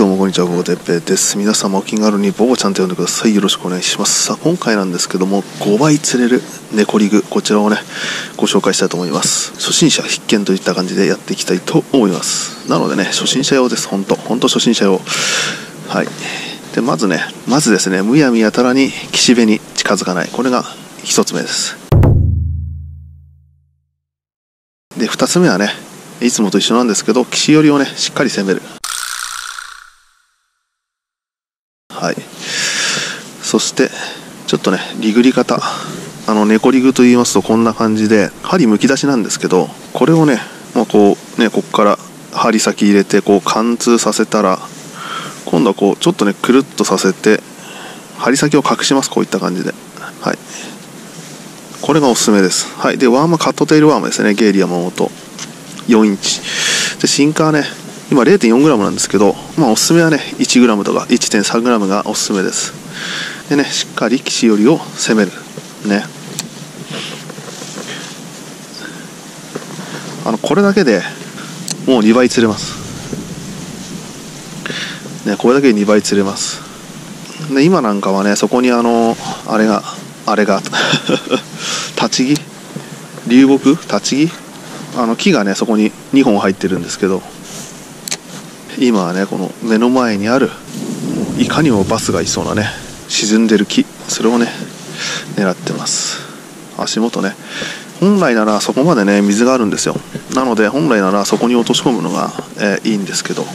どうもこんにちは、ボボテッペイです。皆様お気軽にボボちゃんと呼んでください。よろしくお願いします。さあ、今回なんですけども、5倍釣れる猫リグ、こちらをねご紹介したいと思います。初心者必見といった感じでやっていきたいと思います。なのでね、初心者用です。本当初心者用。はい。でまずですね、むやみやたらに岸辺に近づかない、これが1つ目です。で2つ目はね、いつもと一緒なんですけど、岸寄りをねしっかり攻める。はい。そしてちょっとね、リグり方、猫リグと言いますとこんな感じで針むき出しなんですけど、これをね、ここから針先入れてこう貫通させたら、今度はこうちょっとねくるっとさせて針先を隠します。こういった感じで、はい、これがおすすめです。はい。でワームはカットテールワームですね。ゲイリ山本4インチで、シンカーね今 0.4g なんですけど、おすすめはね 1g とか 1.3g がおすすめです。でね、しっかり岸寄りを攻めるね。これだけでもう2倍釣れますね。これだけで2倍釣れます。で今なんかはね、そこにあれが立ち木、流木、立ち木、木がねそこに2本入ってるんですけど、今はねこの目の前にあるいかにもバスがいそうなね沈んでる木、それをね狙ってます。足元ね、本来ならそこまでね水があるんですよ。なので本来ならそこに落とし込むのが、いいんですけど、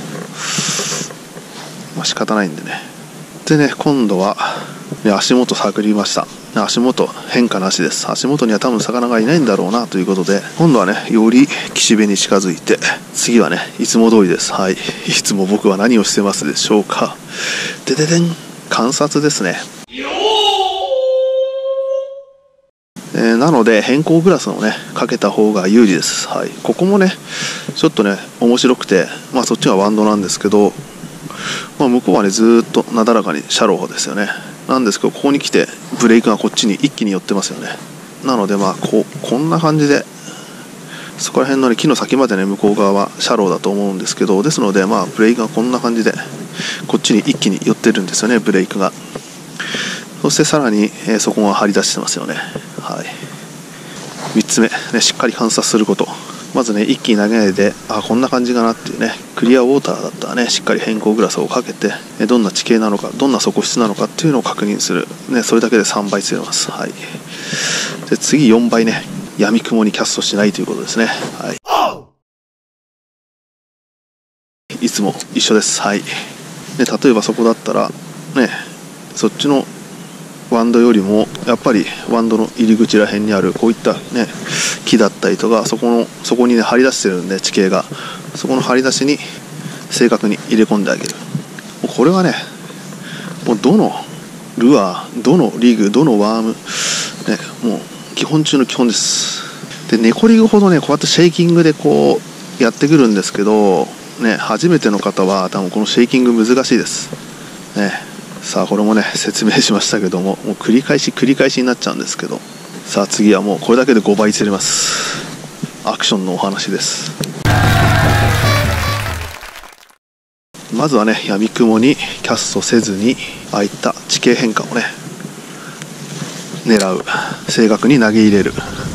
仕方ないんでね。でね、今度は、ね、足元探りました。足元変化なしです。足元には多分魚がいないんだろうなということで、今度はねより岸辺に近づいて、次はねいつも通りです。はい。いつも僕は何をしてますでしょうか。でででん、観察ですね。なので変更グラスをねかけた方が有利です。はい。ここもねちょっとね面白くて、そっちがワンドなんですけど、向こうはねずーっとなだらかにシャローですよね。なんですけど、ここに来てブレイクがこっちに一気に寄ってますよね。なのでこんな感じで、そこら辺の、ね、木の先までね向こう側はシャローだと思うんですけど、ですのでブレイクがこんな感じでこっちに一気に寄ってるんですよね、ブレイクが。そしてさらに、そこが張り出してますよね。はい。3つ目、ね、しっかり観察すること。まずね一気に投げないで、こんな感じかなっていうね、クリアウォーターだったらねしっかり変更グラスをかけて、どんな地形なのか、どんな底質なのかっていうのを確認する、ね、それだけで3倍釣れます。はい。で次4倍ね、闇雲にキャストしないということですね。はい。いつも一緒です。はい。で例えばそこだったらね、そっちのワンドよりもやっぱりワンドの入り口ら辺にあるこういったね木だったりとか、そこにね張り出してるんで、地形がそこの張り出しに正確に入れ込んであげる。もうこれはね、もうどのルアー、どのリグ、どのワーム、ね、もう基本中の基本です。で猫リグほどねこうやってシェイキングでこうやってくるんですけどね、初めての方は多分このシェイキング難しいですね。さあこれもね説明しましたけども、もう繰り返しになっちゃうんですけど、さあ次はもうこれだけで5倍釣れます。アクションのお話です。まずはね闇雲にキャストせずに、ああいった地形変化をね狙う、正確に投げ入れる。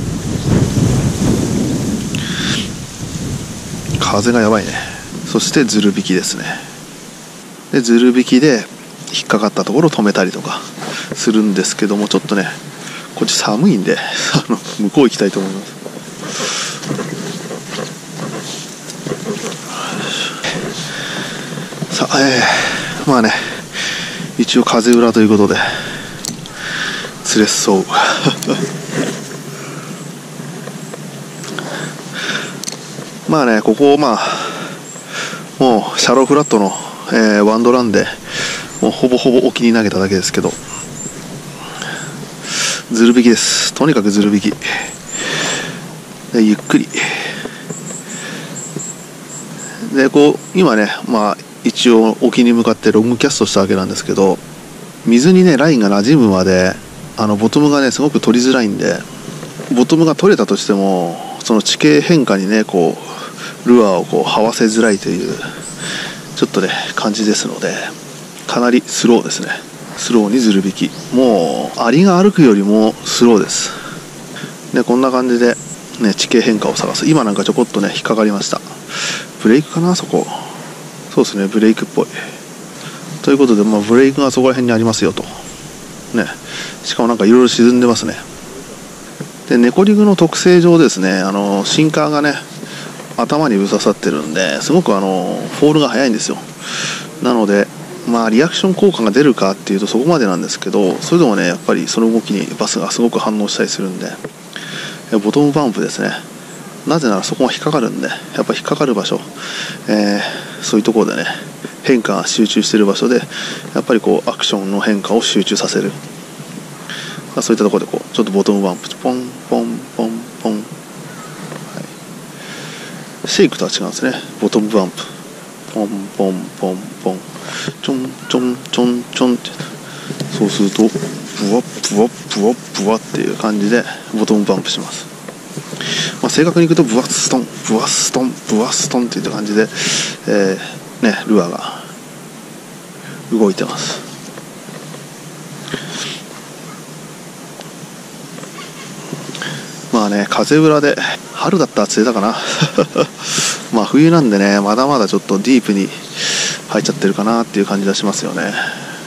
風がやばいね。そしてズル引きですね。でズル引きで引っかかったところを止めたりとかするんですけども、ちょっとねこっち寒いんで向こう行きたいと思います。さあ一応風裏ということで釣れそうここもうシャローフラットの、ワンドランでもうほぼほぼ沖に投げただけですけど、ズル引きです。とにかくズル引きでゆっくりで今ね一応沖に向かってロングキャストしたわけなんですけど、水にねラインが馴染むまでボトムがねすごく取りづらいんで、ボトムが取れたとしてもその地形変化にねルアーを這わせづらいという、ちちょっとね感じですので、かなりスローですね。スローにずる引き、もうアリが歩くよりもスローです。でこんな感じでね、地形変化を探す。今なんかちょこっとね引っかかりました。ブレイクかな、そこ。そうですね、ブレイクっぽい。ということで、ブレイクがそこら辺にありますよとね。しかもなんかいろいろ沈んでますね。でネコリグの特性上ですね、シンカーがね頭にぶささってるんで、すごくフォールが速いんですよ。なのでリアクション効果が出るかっていうとそこまでなんですけど、それでもねやっぱりその動きにバスがすごく反応したりするんで、ボトムバンプですね。なぜならそこが引っかかるんで、やっぱ引っかかる場所、そういうところでね変化が集中している場所で、やっぱりこうアクションの変化を集中させる。そういったところでこうちょっとボトムバンプポンポンポンポン、はい、シェイクとは違うんですね。ボトムバンプポンポンポンポンちょんちょんちょんちょんって、そうするとブワッブワッブワッブワっていう感じでボトムバンプします。正確にいくとブワッストンブワッストンブワッストンっていった感じで、ルアーが動いてます。風裏で春だったら釣れたかな冬なんでね、まだまだちょっとディープに入っちゃってるかなっていう感じがしますよね。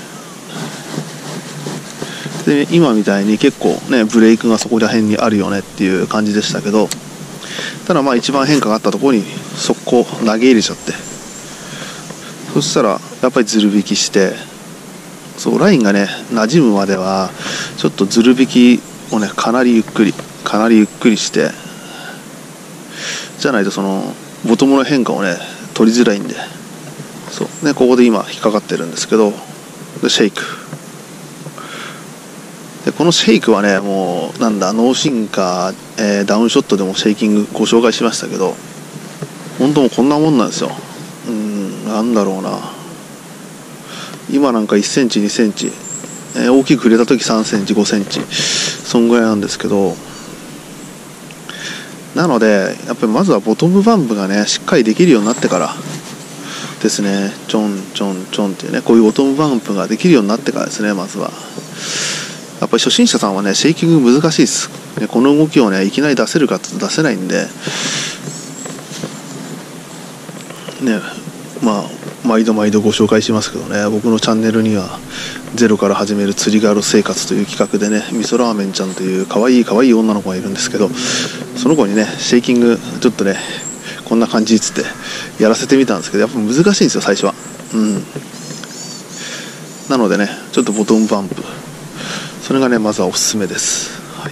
で今みたいに結構ねブレイクがそこら辺にあるよねっていう感じでしたけど、ただ一番変化があったところに速攻投げ入れちゃって、そしたらやっぱりずる引きして、そうラインがね馴染むまではちょっとずる引きをねかなりゆっくりして、じゃないとそのボトムの変化をね取りづらいんで、そうね、ここで今引っかかってるんですけど、でシェイクで、このシェイクはねもうノーシンカー、ダウンショットでもシェイキングご紹介しましたけど、本当もうこんなもんなんですよ。なんだろうな、今なんか1センチ2センチ、大きく触れた時3センチ5センチそんぐらいなんですけど、なのでやっぱりまずはボトムバンプがねしっかりできるようになってからですね、ちょんちょんちょんっていうね、こういうボトムバンプができるようになってからですね。まずはやっぱり初心者さんはねシェイキング難しいです。この動きをねいきなり出せるかって出せないんでね、毎度ご紹介しますけどね、僕のチャンネルにはゼロから始める釣りガール生活という企画でね、味噌ラーメンちゃんという可愛い女の子がいるんですけど、その子にねシェイキングちょっとねこんな感じっつってやらせてみたんですけど、やっぱ難しいんですよ最初は。なのでねちょっとボトムバンプ、それがねまずはおすすめです。はい、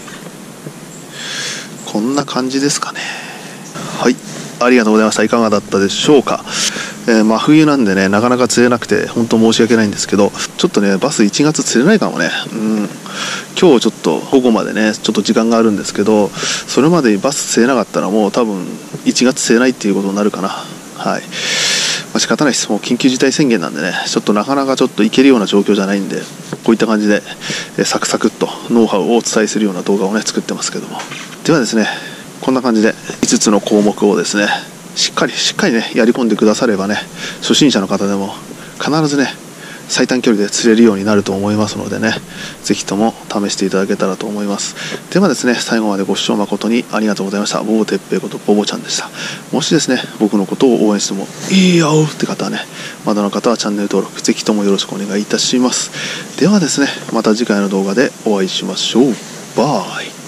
こんな感じですかね。はい、ありがとうございました。いかがだったでしょうか。真冬なんでねなかなか釣れなくて本当申し訳ないんですけど、ちょっとねバス1月釣れないかもね。今日ちょっと午後までねちょっと時間があるんですけど、それまでにバス釣れなかったらもう多分1月釣れないっていうことになるかな。はい、仕方ないです。もう緊急事態宣言なんでね、ちょっとなかなかちょっといけるような状況じゃないんで、こういった感じでサクサクっとノウハウをお伝えするような動画をね作ってますけども、ではですねこんな感じで5つの項目をですねしっかりねやり込んでくださればね、初心者の方でも必ずね最短距離で釣れるようになると思いますのでね、ぜひとも試していただけたらと思います。ではですね最後までご視聴誠にありがとうございました。ボボてっぺいことボボちゃんでした。もしですね僕のことを応援してもいいよって方はね、まだの方はチャンネル登録ぜひともよろしくお願いいたします。ではですねまた次回の動画でお会いしましょう。バイ。